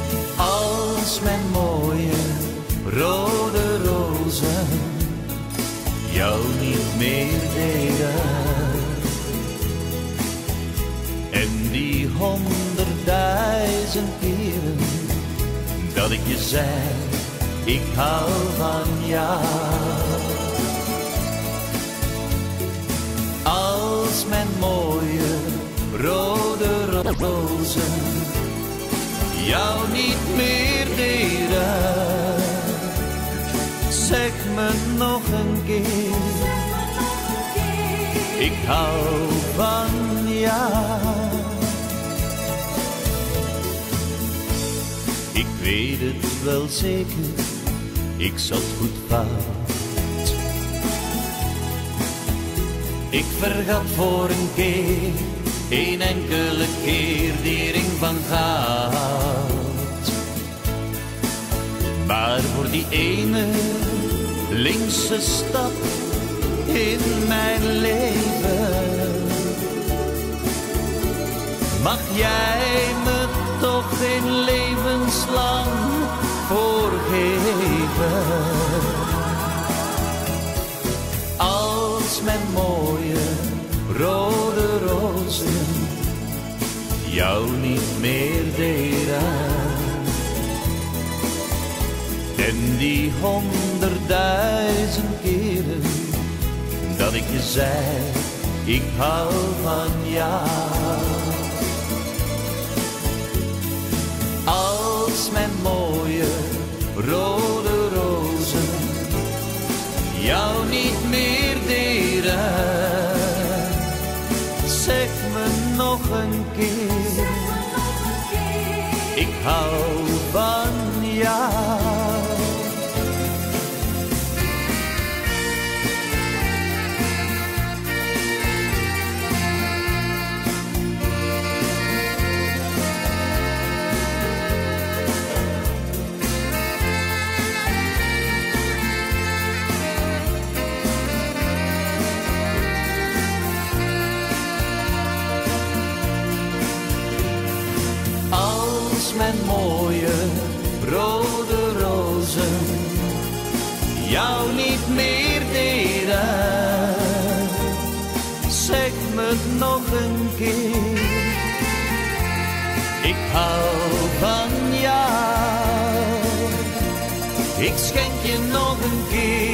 Als mijn mooie rode rozen jou niet meer deden. En die 100.000 keren dat ik je zei, ik hou van jou. Als mijn mooie rode rozen jou niet meer deden, zeg me nog een keer, ik hou van jou. Ik weet het wel zeker, ik zat goed fout. Ik vergat voor een keer, een enkele keer, die ring van goud. Maar voor die ene linkse stap in mijn leven mag jij me toch geen levenslang voorgeven. Als mijn mooie rode rozen jou niet meer deden, en die 100.000 keren dat ik je zei, ik hou van jou. Als mijn mooie rode rozen jou niet meer deden, zeg me nog een keer, ik hou van jou. Als mijn mooie rode rozen jou niet meer deden, zeg me het nog een keer, ik hou van jou. Ik schenk je nog een keer